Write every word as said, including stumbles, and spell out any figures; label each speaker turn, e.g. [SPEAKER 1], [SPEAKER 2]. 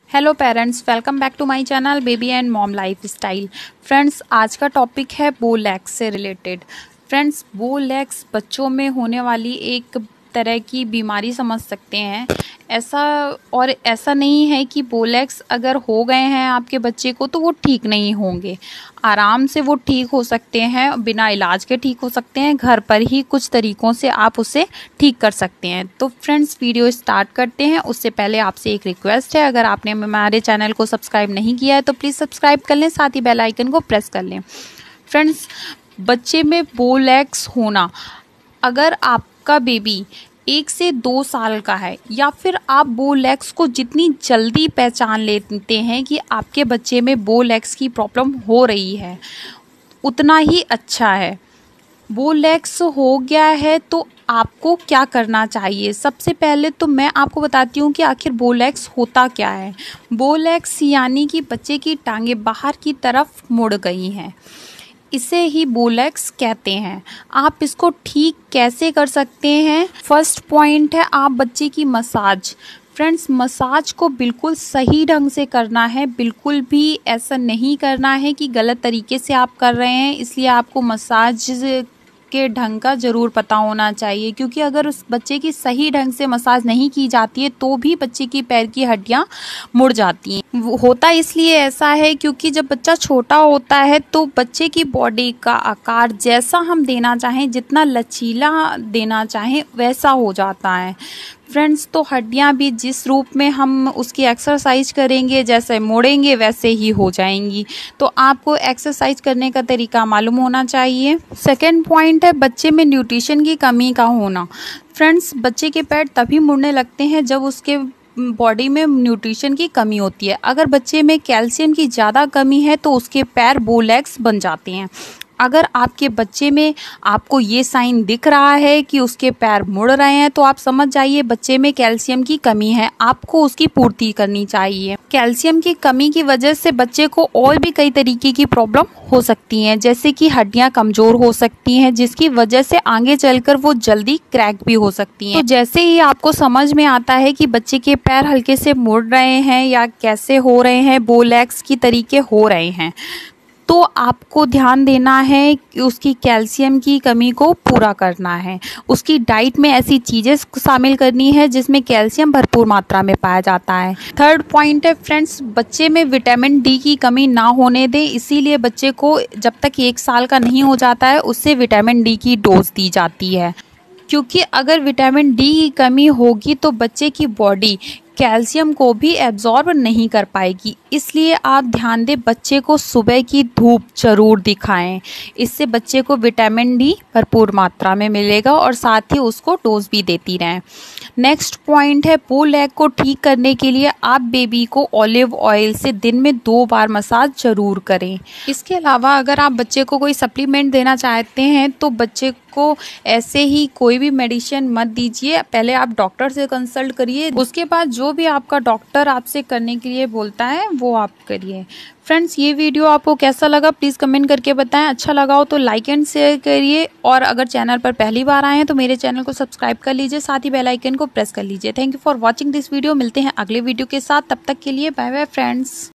[SPEAKER 1] Hello parents, welcome back to my channel baby and mom lifestyle. Friends, आज का topic है बो legs से रिलेटेड। फ्रेंड्स, बो लेग्स बच्चों में होने वाली एक तरह की बीमारी समझ सकते हैं। ऐसा और ऐसा नहीं है कि बो लेग्स अगर हो गए हैं आपके बच्चे को तो वो ठीक नहीं होंगे। आराम से वो ठीक हो सकते हैं, बिना इलाज के ठीक हो सकते हैं। घर पर ही कुछ तरीकों से आप उसे ठीक कर सकते हैं। तो फ्रेंड्स, वीडियो स्टार्ट करते हैं। उससे पहले आपसे एक रिक्वेस्ट है, अगर आपने हमारे चैनल को सब्सक्राइब नहीं किया है तो प्लीज़ सब्सक्राइब कर लें, साथ ही बेल आइकन को प्रेस कर लें। फ्रेंड्स, बच्चे में बो लेग्स होना, अगर आपका बेबी एक से दो साल का है या फिर आप बो लेग्स को जितनी जल्दी पहचान लेते हैं कि आपके बच्चे में बो लेग्स की प्रॉब्लम हो रही है, उतना ही अच्छा है। बो लेग्स हो गया है तो आपको क्या करना चाहिए? सबसे पहले तो मैं आपको बताती हूँ कि आखिर बो लेग्स होता क्या है। बो लेग्स यानी कि बच्चे की टांगें बाहर की तरफ मुड़ गई हैं, इसे ही बो लेग्स कहते हैं। आप इसको ठीक कैसे कर सकते हैं? फर्स्ट पॉइंट है आप बच्चे की मसाज। फ्रेंड्स, मसाज को बिल्कुल सही ढंग से करना है, बिल्कुल भी ऐसा नहीं करना है कि गलत तरीके से आप कर रहे हैं। इसलिए आपको मसाज के ढंग का ज़रूर पता होना चाहिए, क्योंकि अगर उस बच्चे की सही ढंग से मसाज नहीं की जाती है तो भी बच्चे की पैर की हड्डियां मुड़ जाती हैं। होता इसलिए ऐसा है क्योंकि जब बच्चा छोटा होता है तो बच्चे की बॉडी का आकार जैसा हम देना चाहें, जितना लचीला देना चाहें, वैसा हो जाता है। फ्रेंड्स, तो हड्डियां भी जिस रूप में हम उसकी एक्सरसाइज करेंगे, जैसे मोड़ेंगे वैसे ही हो जाएंगी। तो आपको एक्सरसाइज करने का तरीका मालूम होना चाहिए। सेकेंड पॉइंट है बच्चे में न्यूट्रिशन की कमी का होना। फ्रेंड्स, बच्चे के पैर तभी मुड़ने लगते हैं जब उसके बॉडी में न्यूट्रिशन की कमी होती है। अगर बच्चे में कैल्शियम की ज़्यादा कमी है तो उसके पैर बो लेग्स बन जाते हैं। अगर आपके बच्चे में आपको ये साइन दिख रहा है कि उसके पैर मुड़ रहे हैं तो आप समझ जाइए बच्चे में कैल्शियम की कमी है, आपको उसकी पूर्ति करनी चाहिए। कैल्शियम की कमी की वजह से बच्चे को और भी कई तरीके की प्रॉब्लम हो सकती हैं, जैसे कि हड्डियां कमज़ोर हो सकती हैं, जिसकी वजह से आगे चलकर वो जल्दी क्रैक भी हो सकती हैं। तो जैसे ही आपको समझ में आता है कि बच्चे के पैर हल्के से मुड़ रहे हैं या कैसे हो रहे हैं, बो लेग्स की तरीके हो रहे हैं, तो आपको ध्यान देना है कि उसकी कैल्शियम की कमी को पूरा करना है। उसकी डाइट में ऐसी चीज़ें शामिल करनी है जिसमें कैल्शियम भरपूर मात्रा में पाया जाता है। थर्ड पॉइंट है फ्रेंड्स, बच्चे में विटामिन डी की कमी ना होने दें। इसीलिए बच्चे को जब तक एक साल का नहीं हो जाता है उससे विटामिन डी की डोज दी जाती है, क्योंकि अगर विटामिन डी की कमी होगी तो बच्चे की बॉडी कैल्शियम को भी एब्जॉर्ब नहीं कर पाएगी। इसलिए आप ध्यान दें, बच्चे को सुबह की धूप जरूर दिखाएं। इससे बच्चे को विटामिन डी भरपूर मात्रा में मिलेगा और साथ ही उसको डोज भी देती रहें। नेक्स्ट पॉइंट है बो लेग को ठीक करने के लिए आप बेबी को ऑलिव ऑयल से दिन में दो बार मसाज जरूर करें। इसके अलावा अगर आप बच्चे को कोई सप्लीमेंट देना चाहते हैं तो बच्चे को ऐसे ही कोई भी मेडिसिन मत दीजिए, पहले आप डॉक्टर से कंसल्ट करिए। उसके बाद जो भी आपका डॉक्टर आपसे करने के लिए बोलता है वो आप करिए। फ्रेंड्स, ये वीडियो आपको कैसा लगा प्लीज़ कमेंट करके बताएं। अच्छा लगा हो तो लाइक एंड शेयर करिए, और अगर चैनल पर पहली बार आए हैं तो मेरे चैनल को सब्सक्राइब कर लीजिए, साथ ही बेल आइकन को प्रेस कर लीजिए। Thank you for watching this video. मिलते हैं अगले वीडियो के साथ, तब तक के लिए बाय बाय फ्रेंड्स।